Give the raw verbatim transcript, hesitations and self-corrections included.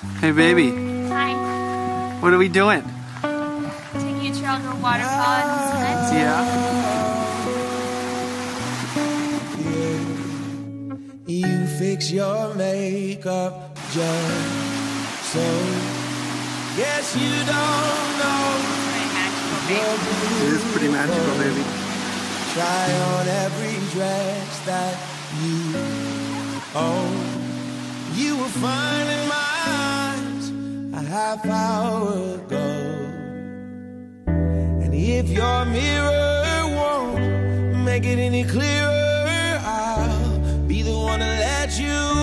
Hey, baby. Hi. What are we doing? Taking a trail to a waterfall in cement. Yeah. You fix your makeup just so. Guess you don't know. It is pretty magical, baby. Try on every dress that you own. You were fine in my eyes a half hour ago. And if your mirror won't make it any clearer, I'll be the one to let you